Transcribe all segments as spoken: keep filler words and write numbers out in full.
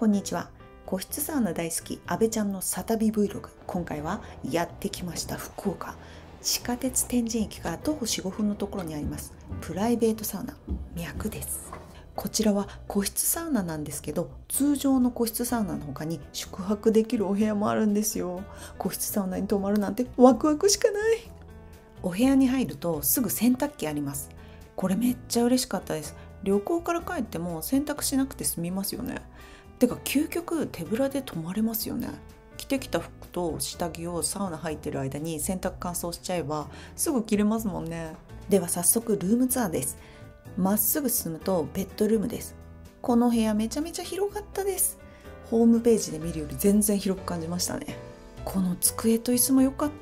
こんにちは。個室サウナ大好き阿部ちゃんのサタビ Vlog。今回はやってきました福岡。地下鉄天神駅から徒歩 よん、ごふんのところにありますプライベートサウナ脈です。こちらは個室サウナなんですけど、通常の個室サウナの他に宿泊できるお部屋もあるんですよ。個室サウナに泊まるなんてワクワクしかない。お部屋に入るとすぐ洗濯機あります。これめっちゃ嬉しかったです。旅行から帰っても洗濯しなくて済みますよね。てか究極手ぶらで泊まれますよね。着てきた服と下着をサウナ入ってる間に洗濯乾燥しちゃえばすぐ着れますもんね。では早速ルームツアーです。まっすぐ進むとベッドルームです。この部屋めちゃめちゃ広かったです。ホームページで見るより全然広く感じましたね。この机と椅子も良かった。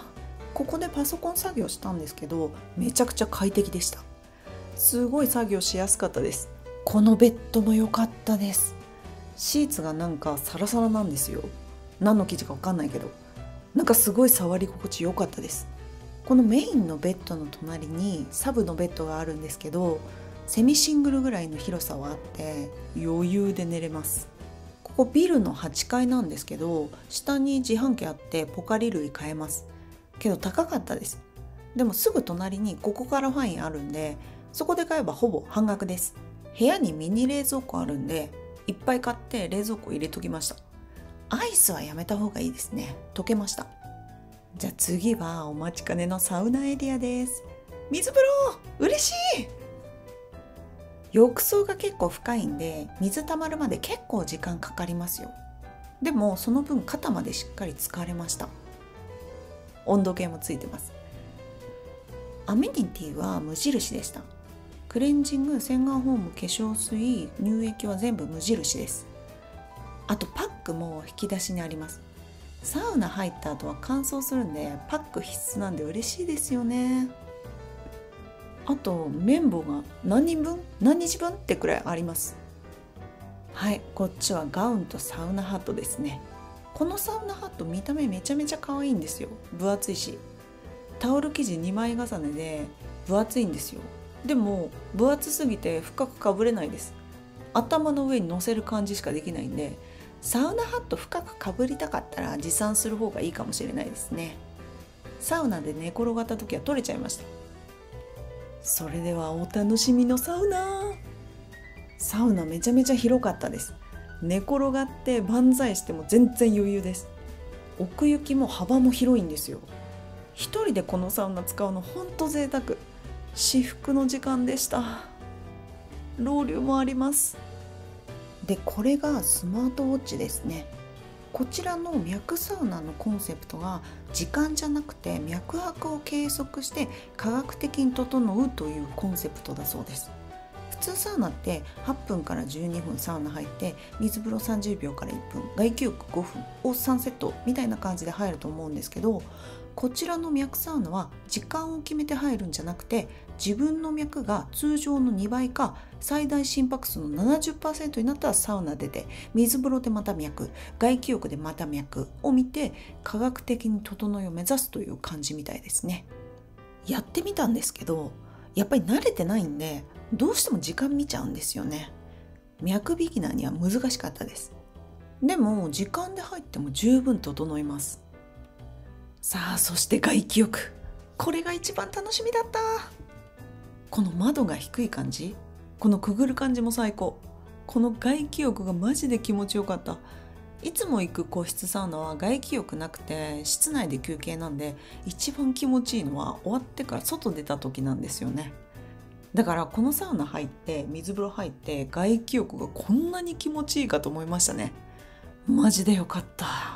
ここでパソコン作業したんですけど、めちゃくちゃ快適でした。すごい作業しやすかったです。このベッドも良かったです。シーツがなんかサラサラなんですよ。何の生地か分かんないけど、なんかすごい触り心地良かったです。このメインのベッドの隣にサブのベッドがあるんですけど、セミシングルぐらいの広さはあって余裕で寝れます。ここビルのはちかいなんですけど、下に自販機あってポカリ類買えますけど高かったです。でもすぐ隣にここからファインあるんで、そこで買えばほぼ半額です。部屋にミニ冷蔵庫あるんでいっぱい買って冷蔵庫入れときました。アイスはやめた方がいいですね。溶けました。じゃあ次はお待ちかねのサウナエリアです。水風呂嬉しい。浴槽が結構深いんで水たまるまで結構時間かかりますよ。でもその分肩までしっかり浸かれました。温度計もついてます。アメニティは無印でした。クレンジング、洗顔フォーム、化粧水、乳液は全部無印です。あとパックも引き出しにあります。サウナ入った後は乾燥するんでパック必須なんで嬉しいですよね。あと綿棒が何人分何日分ってくらいあります。はい、こっちはガウンとサウナハットですね。このサウナハット見た目めちゃめちゃ可愛いんですよ。分厚いし、タオル生地にまい重ねで分厚いんですよ。でも分厚すぎて深くかぶれないです。頭の上に乗せる感じしかできないんで、サウナハット深くかぶりたかったら持参する方がいいかもしれないですね。サウナで寝転がった時は取れちゃいました。それではお楽しみのサウナ。サウナめちゃめちゃ広かったです。寝転がって万歳しても全然余裕です。奥行きも幅も広いんですよ。一人でこのサウナ使うのほんと贅沢。至福の時間でした。ロウリュもあります。でこれがスマートウォッチですね。こちらの脈サウナのコンセプトが時間じゃなくて脈拍を計測して科学的に整うというコンセプトだそうです。普通サウナってはっぷんからじゅうにふんサウナ入って水風呂さんじゅうびょうからいっぷん、外気浴ごふんをさんセットみたいな感じで入ると思うんですけど、こちらの脈サウナは時間を決めて入るんじゃなくて、自分の脈が通常のにばいか最大心拍数の ななじゅっパーセント になったらサウナ出て、水風呂でまた脈、外気浴でまた脈を見て科学的に整いを目指すという感じみたいですね。やってみたんですけど、やっぱり慣れてないんでどうしても時間見ちゃうんですよね。脈ビギナーには難しかったです。でも時間で入っても十分整います。さあそして外気浴、これが一番楽しみだった。この窓が低い感じ、このくぐる感じも最高。この外気浴がマジで気持ちよかった。いつも行く個室サウナは外気浴なくて室内で休憩なんで、一番気持ちいいのは終わってから外出た時なんですよね。だからこのサウナ入って水風呂入って外気浴がこんなに気持ちいいかと思いましたね。マジでよかった。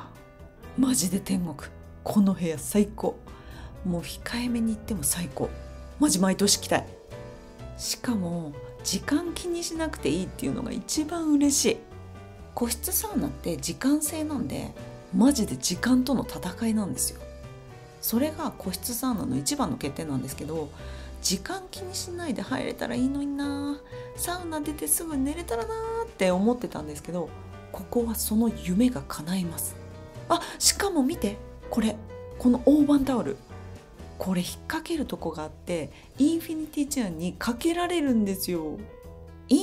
マジで天国。この部屋最高。もう控えめに言っても最高。マジ毎年来たい。しかも時間気にしなくていいっていうのが一番嬉しい。個室サウナって時間制なんで、マジで時間との戦いなんですよ。それが個室サウナの一番の欠点なんですけど、時間気にしないで入れたらいいのにな、サウナ出てすぐ寝れたらなって思ってたんですけど、ここはその夢が叶います。あ、しかも見て、これこの大判タオル、これ引っ掛けるとこがあってインフィニティチェアにかけられるんですよ。インフィニ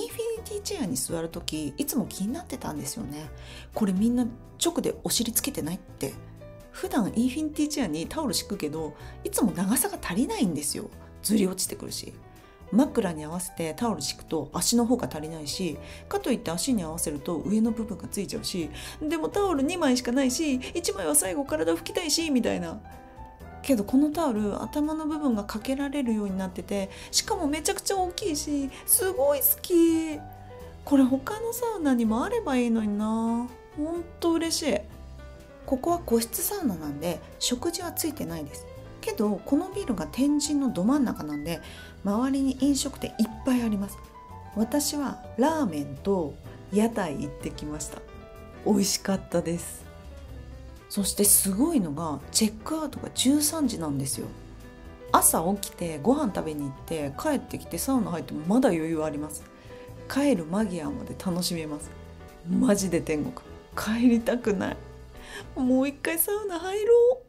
ティーチェアに座るときいつも気になってたんですよね。これみんな直でお尻つけてないって。普段インフィニティチェアにタオル敷くけどいつも長さが足りないんですよ。ずり落ちてくるし、枕に合わせてタオル敷くと足の方が足りないし、かといって足に合わせると上の部分がついちゃうし、でもタオルにまいしかないしいちまいは最後体拭きたいしみたいな。けどこのタオル頭の部分がかけられるようになってて、しかもめちゃくちゃ大きいしすごい好き。これ他のサウナにもあればいいのにな。ほんと嬉しい。ここは個室サウナなんで食事はついてないです。けどこのビルが天神のど真ん中なんで周りに飲食店いっぱいあります。私はラーメンと屋台行ってきました。美味しかったです。そしてすごいのがチェックアウトがじゅうさんじなんですよ。朝起きてご飯食べに行って帰ってきてサウナ入ってもまだ余裕あります。帰る間際まで楽しめます。マジで天国。帰りたくない。もう一回サウナ入ろう。